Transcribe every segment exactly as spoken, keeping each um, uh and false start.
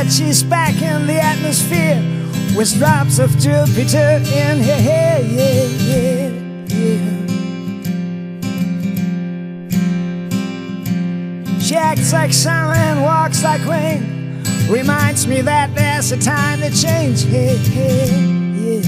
that she's back in the atmosphere with drops of Jupiter in her hair, yeah, yeah, yeah. She acts like sun and walks like rain, reminds me that there's a time to change, hey, hey, yeah.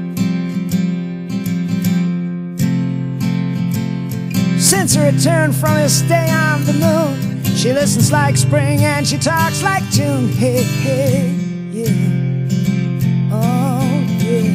Since her return from her stay on the moon, she listens like spring and she talks like June, hey, hey, yeah. Oh, yeah.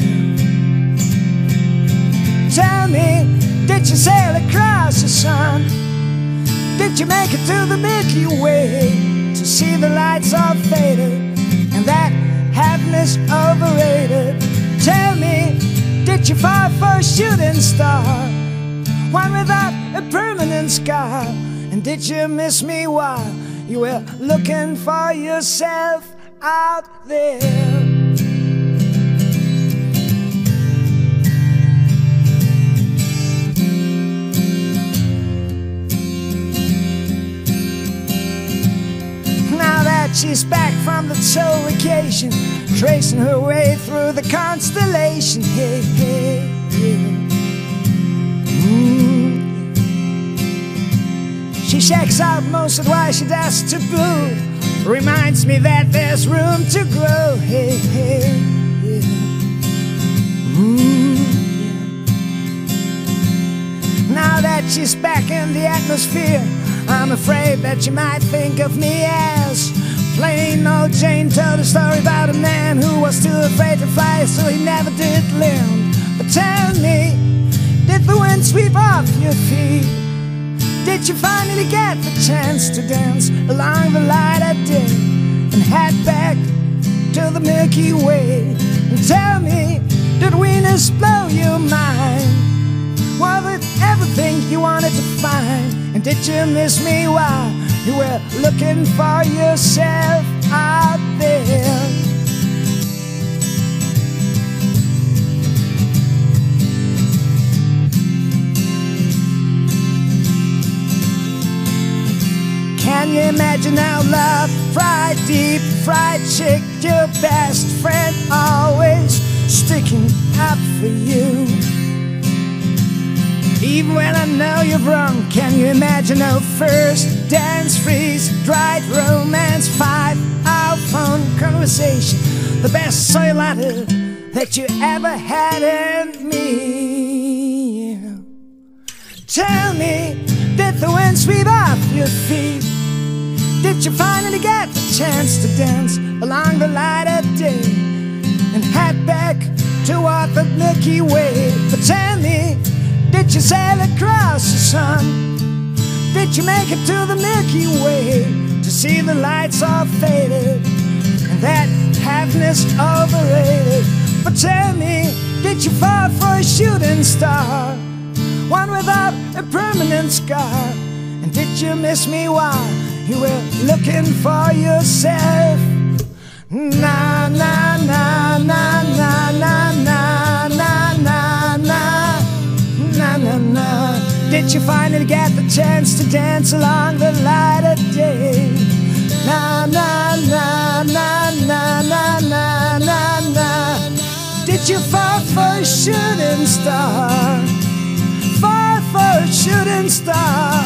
Tell me, did you sail across the sun? Did you make it to the Milky Way to see the lights all faded and that happiness overrated? Tell me, did you fall for a shooting star, one without a permanent scar? And did you miss me while you were looking for yourself out there? She's back from the soul vacation, tracing her way through the constellation, hey, hey, yeah. Mm. She checks out most of why she does to blue, reminds me that there's room to grow, hey, hey, yeah. Mm, yeah. Now that she's back in the atmosphere, I'm afraid that you might think of me as plain old Jane. Told a story about a man who was too afraid to fly, so he never did land. But tell me, did the wind sweep off your feet? Did you finally get the chance to dance along the light of day and head back to the Milky Way? And tell me, did Venus blow your mind? Was it everything you wanted to find? And did you miss me while you were looking for yourself out there? Can you imagine how love, fried deep, fried chick, your best friend, always sticking up for you? Even when I know you're wrong, can you imagine our first dance, freeze, dried romance, five-hour phone conversation, the best soy latte that you ever had in me? Tell me, did the wind sweep off your feet? Did you finally get the chance to dance along the light of day and head back toward the Milky Way? But tell me, did you sail across the sun? Did you make it to the Milky Way to see the lights all faded and that happiness overrated? But tell me, did you fall for a shooting star, one without a permanent scar? And did you miss me while you were looking for yourself? Na na na na na na na na na na na na na. Did you finally get the chance to dance along the light of day? Na na na na na na na na na. Did you fall for a shooting star? Fall for a shooting star.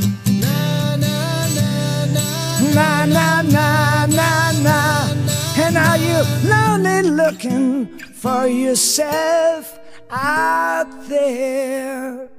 Na na na na na. And are you lonely looking for yourself out there?